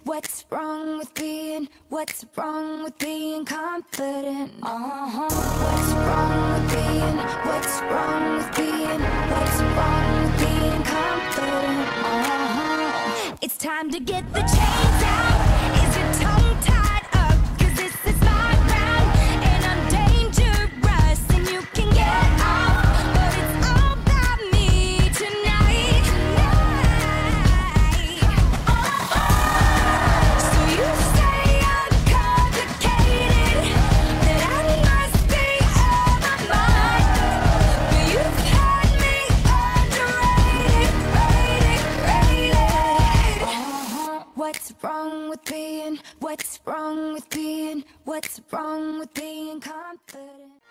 What's wrong with being? What's wrong with being confident? What's wrong with being? What's wrong with being? What's wrong with being confident? It's time to get the chains out. Is your tongue tied up? 'Cause this is my ground, and I'm dangerous, and you can get off. But it's all about me tonight. So you say I'm complicated, that I must be out of my mind. But you've had me underrated, rated. What's wrong with being? What's wrong with being? What's wrong with being confident?